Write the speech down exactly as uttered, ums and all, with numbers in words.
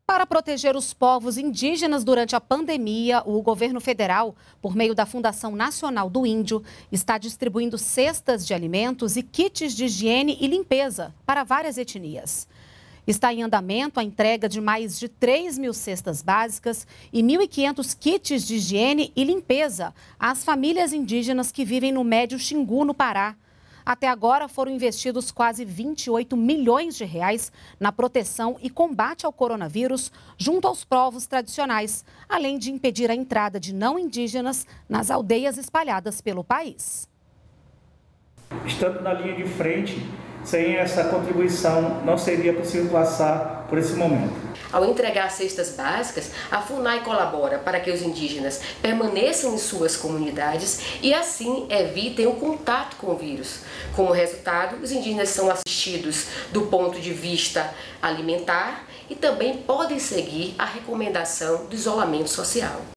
Para proteger os povos indígenas durante a pandemia, o governo federal, por meio da Fundação Nacional do Índio, está distribuindo cestas de alimentos e kits de higiene e limpeza para várias etnias. Está em andamento a entrega de mais de três mil cestas básicas e mil e quinhentos kits de higiene e limpeza às famílias indígenas que vivem no Médio Xingu, no Pará. Até agora foram investidos quase vinte e oito milhões de reais na proteção e combate ao coronavírus junto aos povos tradicionais, além de impedir a entrada de não indígenas nas aldeias espalhadas pelo país. Estando na linha de frente, sem essa contribuição não seria possível passar por esse momento. Ao entregar cestas básicas, a FUNAI colabora para que os indígenas permaneçam em suas comunidades e assim evitem o contato com o vírus. Como resultado, os indígenas são assistidos do ponto de vista alimentar e também podem seguir a recomendação do isolamento social.